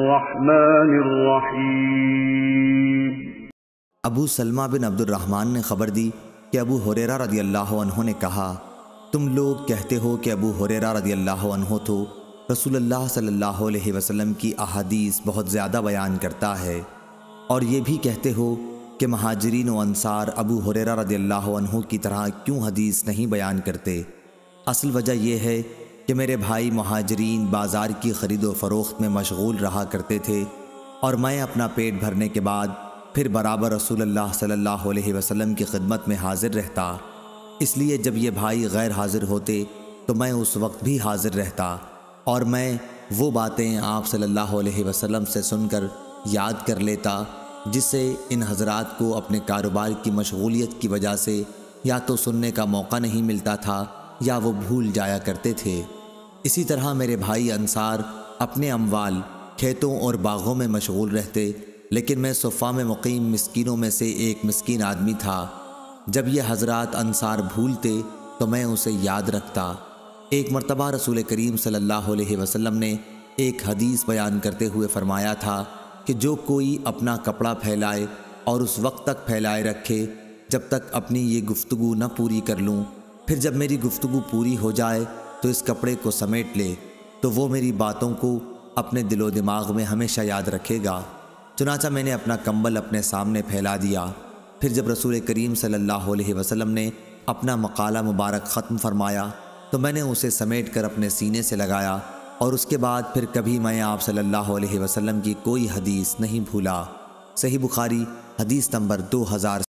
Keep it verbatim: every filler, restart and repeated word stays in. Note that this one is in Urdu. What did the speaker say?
الرحمن الرحیم۔ ابو سلمہ بن عبد الرحمن نے خبر دی کہ ابو ہریرہ رضی اللہ عنہ نے کہا، تم لوگ کہتے ہو کہ ابو ہریرہ رضی اللہ عنہ تو رسول اللہ صلی اللہ علیہ وسلم کی احادیث بہت زیادہ بیان کرتا ہے، اور یہ بھی کہتے ہو کہ مہاجرین و انصار ابو ہریرہ رضی اللہ عنہ کی طرح کیوں حدیث نہیں بیان کرتے۔ اصل وجہ یہ ہے کہ میرے بھائی مہاجرین بازار کی خرید و فروخت میں مشغول رہا کرتے تھے، اور میں اپنا پیٹ بھرنے کے بعد پھر برابر رسول اللہ صلی اللہ علیہ وسلم کی خدمت میں حاضر رہتا، اس لیے جب یہ بھائی غیر حاضر ہوتے تو میں اس وقت بھی حاضر رہتا، اور میں وہ باتیں آپ صلی اللہ علیہ وسلم سے سن کر یاد کر لیتا جس سے ان حضرات کو اپنے کاروبار کی مشغولیت کی وجہ سے یا تو سننے کا موقع نہیں ملتا تھا یا وہ بھول جایا کرتے تھے۔ اسی طرح میرے بھائی انصار اپنے اموال کھیتوں اور باغوں میں مشغول رہتے، لیکن میں صفہ میں مقیم مسکینوں میں سے ایک مسکین آدمی تھا۔ جب یہ حضرات انصار بھولتے تو میں اسے یاد رکھتا۔ ایک مرتبہ رسول کریم صلی اللہ علیہ وسلم نے ایک حدیث بیان کرتے ہوئے فرمایا تھا کہ جو کوئی اپنا کپڑا پھیلائے اور اس وقت تک پھیلائے رکھے جب تک اپنی یہ گفتگو نہ پوری کر لوں، پھر جب میری گفتگو پوری ہو جائے تو اس کپڑے کو سمیٹ لے، تو وہ میری باتوں کو اپنے دل و دماغ میں ہمیشہ یاد رکھے گا۔ چنانچہ میں نے اپنا کمبل اپنے سامنے پھیلا دیا۔ پھر جب رسول کریم صلی اللہ علیہ وسلم نے اپنا مقالہ مبارک ختم فرمایا تو میں نے اسے سمیٹ کر اپنے سینے سے لگایا، اور اس کے بعد پھر کبھی میں آپ صلی اللہ علیہ وسلم کی کوئی حدیث نہیں بھولا۔ صحیح بخاری حدیث نمبر دو ہزار